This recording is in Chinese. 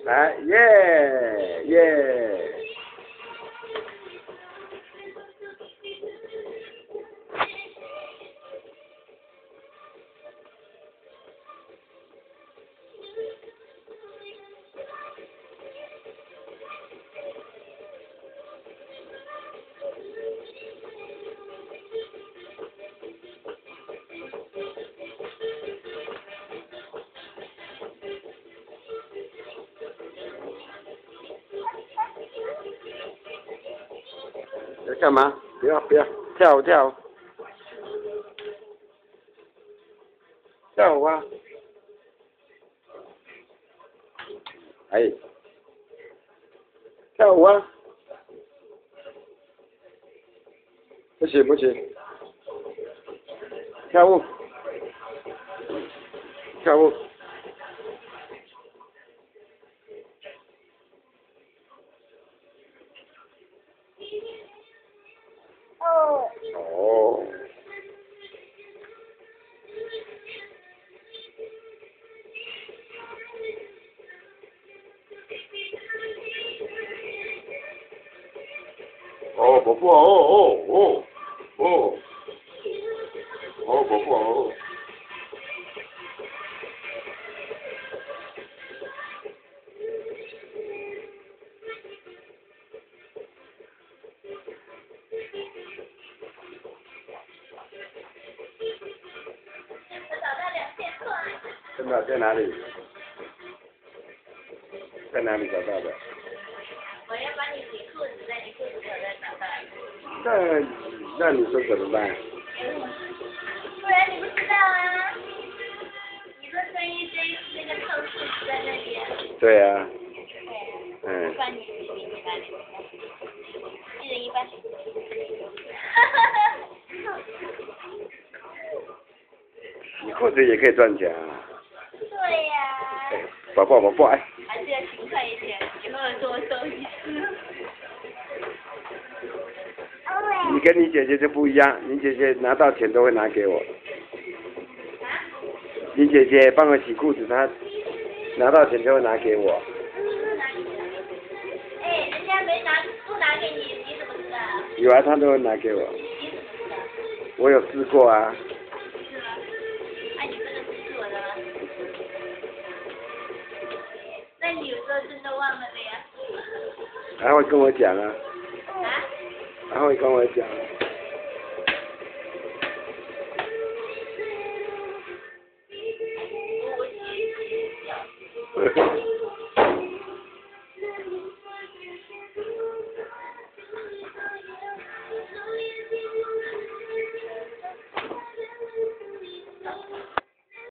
来，耶耶！在干嘛？不要跳舞跳舞跳舞啊！哎，跳舞啊！不行不行，跳舞跳舞。哦。哦，伯父哦，伯父哦。真的在哪里？在哪里找到的？ 我要帮你洗裤子，在你裤子口袋找到。 那你说怎么办？ 不然你不知道啊？你说穿一堆那个臭裤子在那边。 对啊。 对。 嗯。 不然你哪里？一人一半。 你裤子也可以赚钱啊。 对呀。 宝宝哎。 还是要勤快一点，以后多收一次。 你跟你姐姐就不一样，你姐姐拿到钱都会拿给我。你姐姐帮我洗裤子，她拿到钱就会拿给我。 哎，人家没拿，不拿给你，你怎么知道？ 有啊，她都会拿给我。 你怎么知道？ 我有试过啊。 是吗？那你真的是我的吗？那你有时候真的忘了的呀？ 她会跟我讲啊。 啊？ 她会跟我讲。 我